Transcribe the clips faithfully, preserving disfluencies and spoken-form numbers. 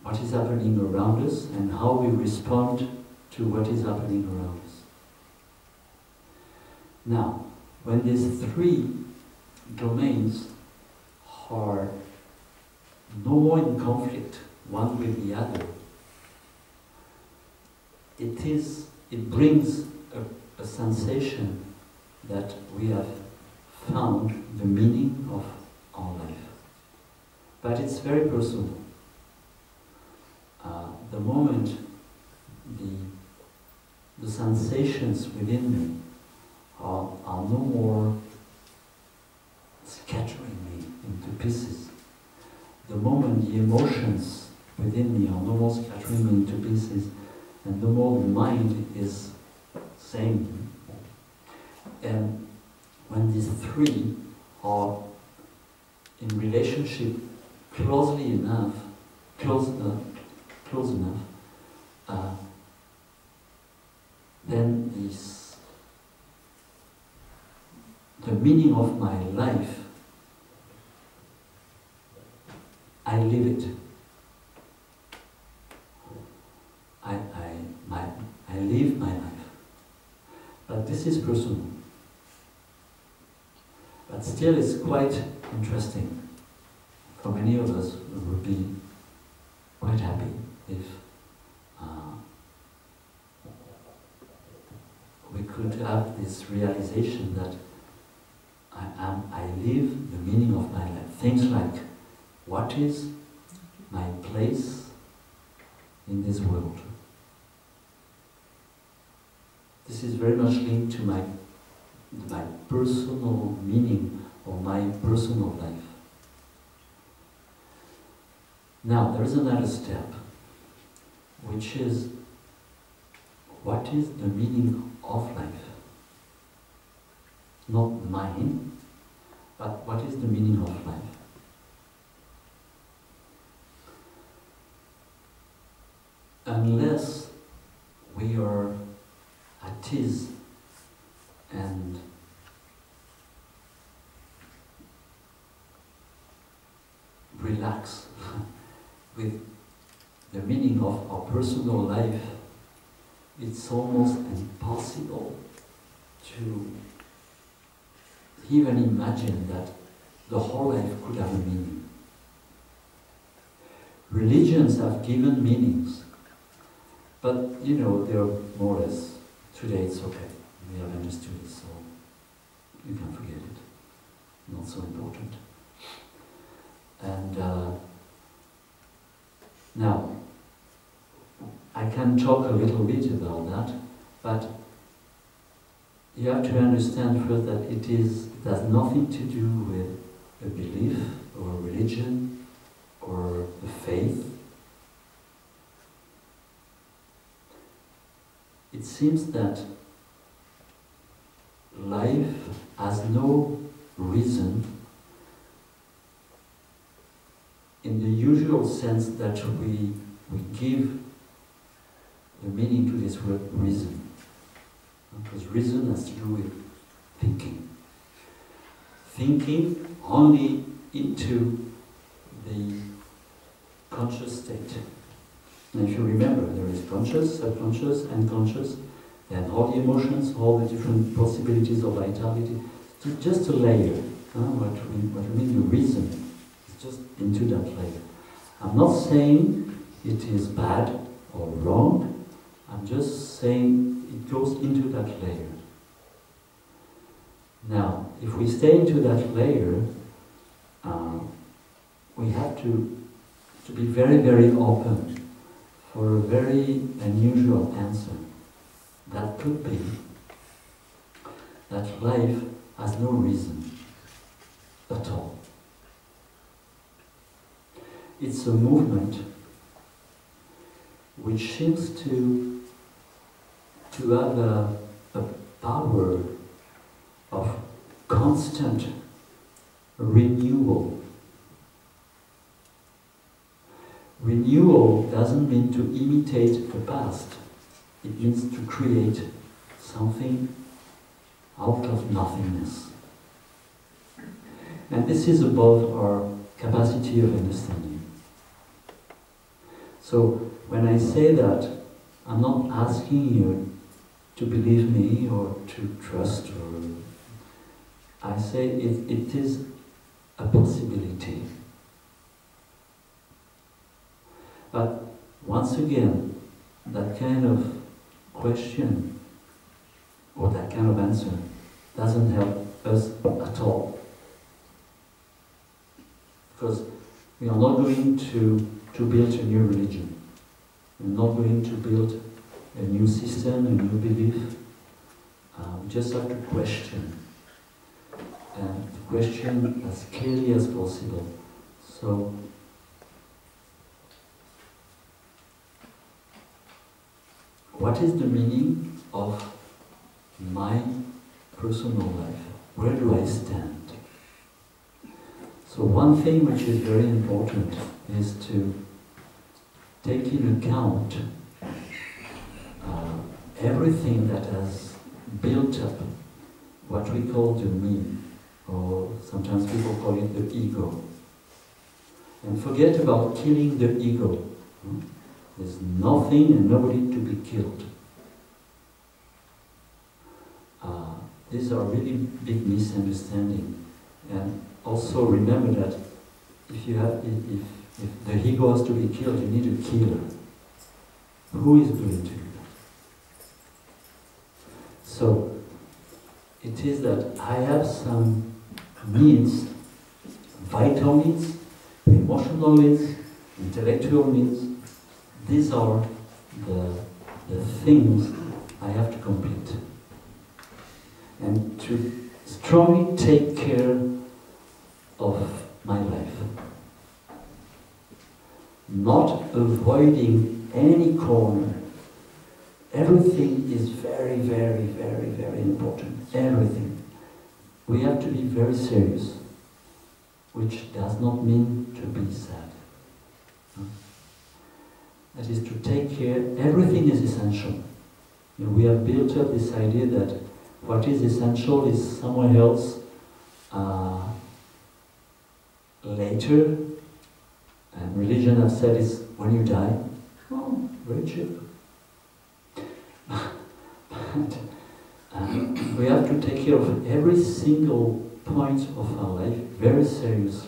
what is happening around us and how we respond to what is happening around us. Now, when these three domains are no more in conflict one with the other, it is, it brings a, a sensation that we have found the meaning of our life. But it's very personal. Uh, the moment the, the sensations within me are, are no more scattering me into pieces, the moment the emotions within me are no more scattering me into pieces, and the more the mind is saying, and when these three are in relationship closely enough, close, uh, close enough, uh, then this, the meaning of my life, I live it. I, I, my, I live my life. But this is personal. But still it's quite interesting. For many of us, we would be quite happy if uh, we could have this realization that I am, I live the meaning of my life. Things like, what is my place in this world? This is very much linked to my, my personal meaning or my personal life. Now, there is another step, which is, what is the meaning of life? Not mine, but what is the meaning of life? Unless we are at ease and relax with the meaning of our personal life, it's almost impossible to even imagine that the whole life could have a meaning. Religions have given meanings, but you know, they're more or less, today it's okay, we have understood it, so you can forget it, not so important. And uh, now, I can talk a little bit about that, but you have to understand first that it is, it has nothing to do with a belief or a religion or a faith. It seems that life has no reason in the usual sense that we, we give the meaning to this word reason. Because reason has to do with thinking. Thinking only into the conscious state. And if you remember, there is conscious, subconscious, unconscious, then all the emotions, all the different possibilities of vitality. So just a layer. Huh? What, we, what we mean the reason is just into that layer. I'm not saying it is bad or wrong, I'm just saying it goes into that layer. Now, if we stay into that layer, uh, we have to, to be very, very open for a very unusual answer. That could be that life has no reason at all. It's a movement which seems to to have a, a power of constant renewal. Renewal doesn't mean to imitate the past. It means to create something out of nothingness. And this is above our capacity of understanding. So when I say that, I'm not asking you to believe me or to trust, or I say it, it is a possibility. But once again, that kind of question or that kind of answer doesn't help us at all. Because we are not going to, to build a new religion. We're not going to build a new system, a new belief. Uh, we just have to question. And to question as clearly as possible. So, what is the meaning of my personal life? Where do I stand? So one thing which is very important is to take in account uh, everything that has built up what we call the me, or sometimes people call it the ego. And forget about killing the ego. There's nothing and nobody to be killed. Uh, these are really big misunderstandings. And also remember that if you have, if, if the ego has to be killed, you need a killer. Who is going to do that? So it is that I have some needs, vital needs, emotional needs, intellectual needs. These are the, the things I have to complete. And to strongly take care of my life. Not avoiding any corner. Everything is very, very, very, very important. Everything. We have to be very serious, which does not mean to be sad. That is to take care, everything is essential. You know, we have built up this idea that what is essential is somewhere else uh, later, and religion has said is when you die. Oh, very cheap. But uh, we have to take care of every single point of our life very seriously.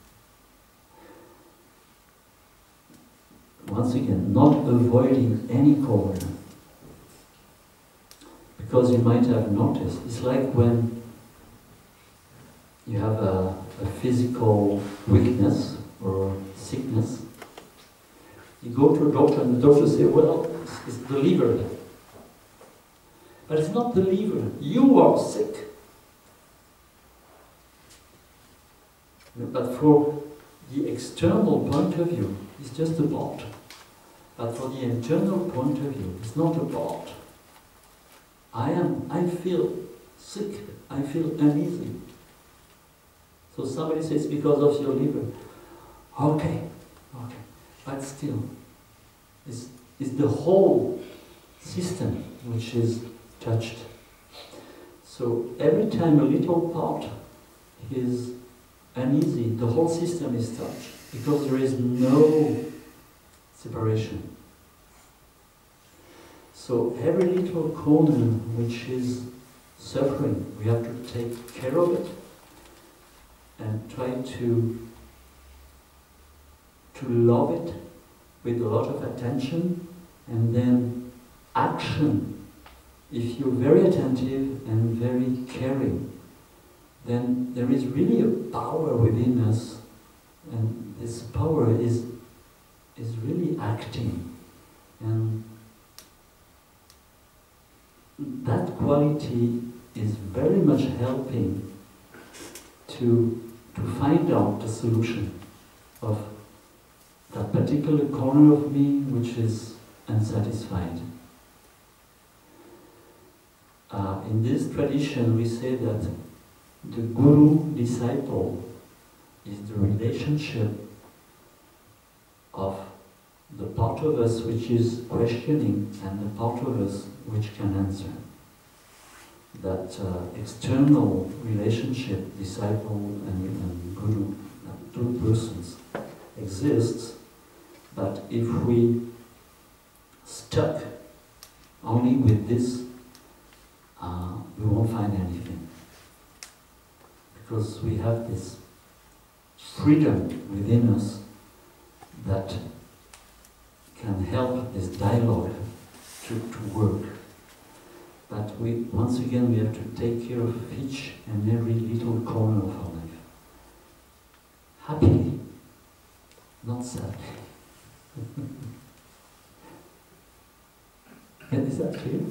Once again, not avoiding any corner. Because you might have noticed, it's like when you have a, a physical weakness or sickness, you go to a doctor and the doctor says, well, it's, it's the liver. But it's not the liver, you are sick. But for the external point of view, it's just a part. But for the internal point of view, it's not a part. I am, I feel sick, I feel uneasy. So somebody says, because of your liver. Okay, okay, but still, it's, it's the whole system which is touched. So every time a little part is uneasy, the whole system is touched, because there is no separation. So every little corner which is suffering, we have to take care of it and try to to love it with a lot of attention, and then action. If you're very attentive and very caring, then there is really a power within us, and this power is is really acting, and that quality is very much helping to to find out the solution of that particular corner of me which is unsatisfied. Uh, in this tradition we say that the guru-disciple is the relationship of the part of us which is questioning and the part of us which can answer. That uh, external relationship, disciple and, and guru, uh, two persons, exists But if we stuck only with this, uh, we won't find anything. Because we have this freedom within us that can help this dialogue to, to work. But we, once again, we have to take care of each and every little corner of our life. Happily, not sadly. Is that clear?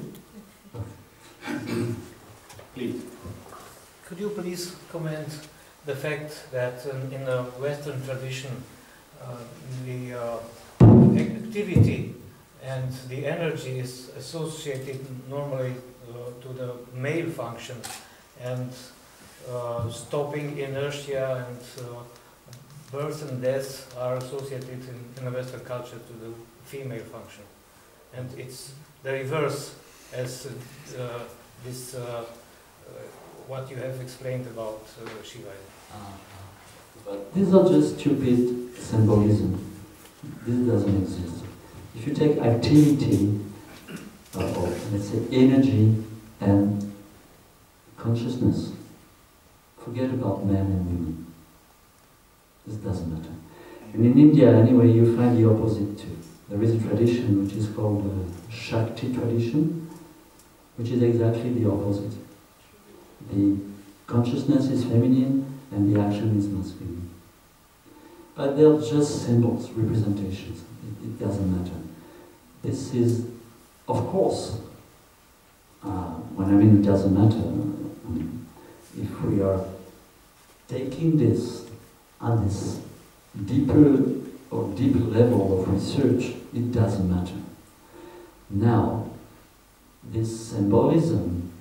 Please. Could you please comment the fact that um, in the Western tradition, uh, the uh, activity and the energy is associated normally uh, to the male function, and uh, stopping inertia and uh, birth and death are associated in, in the Western culture to the female function. And it's the reverse as uh, this, uh, uh, what you have explained about uh, Shiva. Uh, but these are just stupid symbolism. This doesn't exist. If you take activity, uh, or let's say energy and consciousness, forget about men and women. This doesn't matter. And in India, anyway, you find the opposite too. There is a tradition which is called the Shakti tradition, which is exactly the opposite. The consciousness is feminine and the action is masculine. But they're just symbols, representations. It, it doesn't matter. This is, of course, uh, when I mean it doesn't matter, I mean, if we are taking this on this deeper or deeper level of research, it doesn't matter. Now, this symbolism,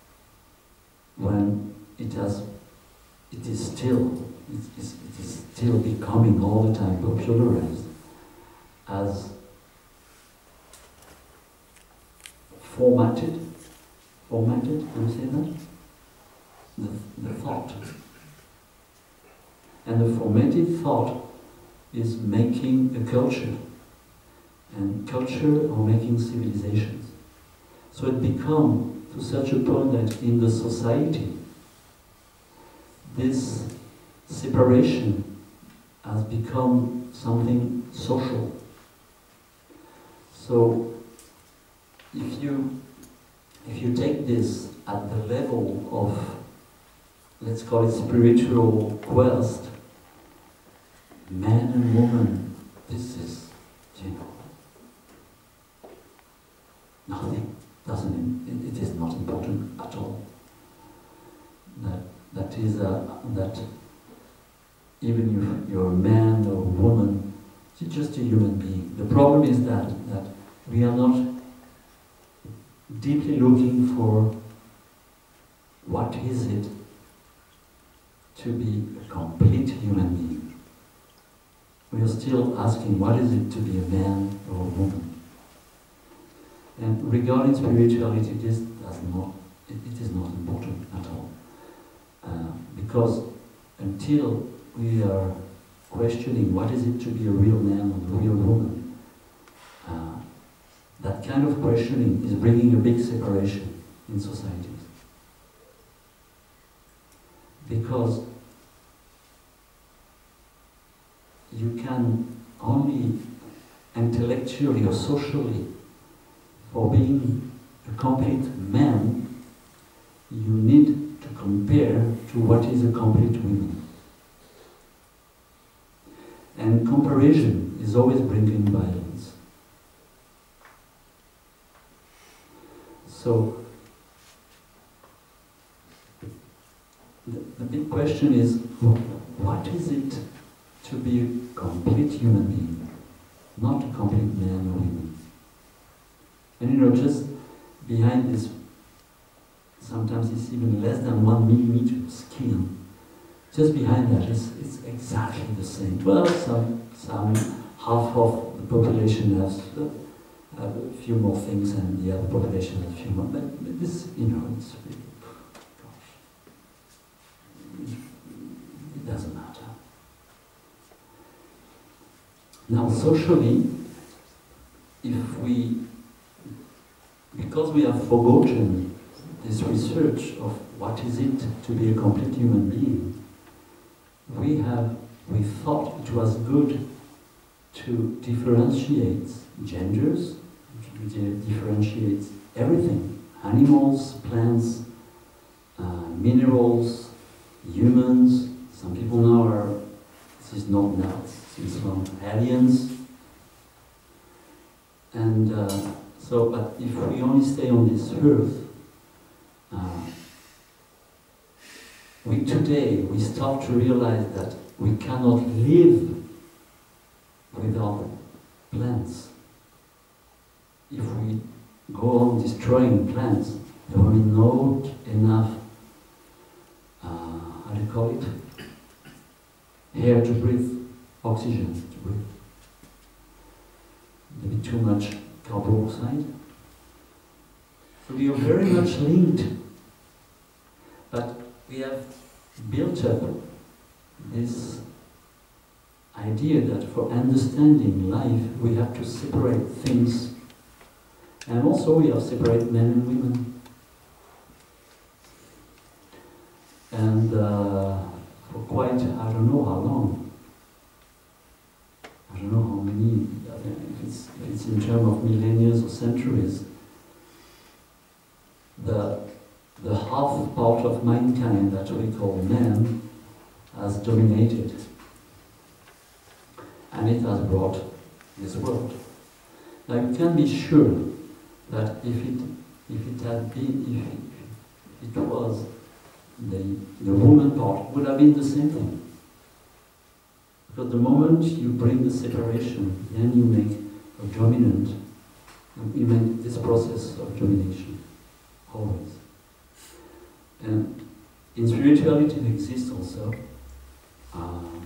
when it has, it is still, it is, it is still becoming all the time popularized as formatted, formatted, can you say that? The, the thought. And the formatted thought is making a culture, and culture are making civilizations. So it becomes to such a point that in the society, this separation has become something social. So if you if you take this at the level of, let's call it spiritual quest, man and woman, this is, you know, nothing. Doesn't it, it is not important at all. That that is a, that even if you're a man or a woman, you're just a human being. The problem is that that we are not deeply looking for what is it to be a complete human being. We are still asking what is it to be a man or a woman. And regarding spirituality, this does not, it, it is not important at all. Uh, because until we are questioning what is it to be a real man or a real woman, uh, that kind of questioning is bringing a big separation in societies. Because you can only intellectually or socially, for being a complete man, you need to compare to what is a complete woman. And comparison is always bringing violence. So, the, the big question is, what is it to be a complete human being, not a complete man or woman? And you know, just behind this, sometimes it's even less than one millimeter skin, just behind that is it's exactly the same. Well, some, some half of the population has uh, have a few more things and the other population has a few more, but, but this, you know, it's really, gosh, it doesn't matter. Now, socially, if we, because we have forgotten this research of what is it to be a complete human being, we have, we thought it was good to differentiate genders, to differentiate everything, animals, plants, uh, minerals, humans. Some people now are, this is not now, it's from aliens. And uh, so, but if we only stay on this earth, uh, we today, we start to realize that we cannot live without plants. If we go on destroying plants, there will be not enough, uh, how do you call it? Air to breathe, oxygen to breathe. Maybe too much carbon dioxide. So we are very much linked. But we have built up this idea that for understanding life we have to separate things. And also we have separate men and women. And uh, for quite, I don't know how long. I don't know how many, if it's, if it's in terms of millennia or centuries, the, the half part of mankind that we call man has dominated. And it has brought this world. Now you can be sure that if it, if it had been, if it, it was the, the woman part, would have been the same thing. Because the moment you bring the separation, then you make a dominant, you make this process of domination, always. And in spirituality it exists also. Uh,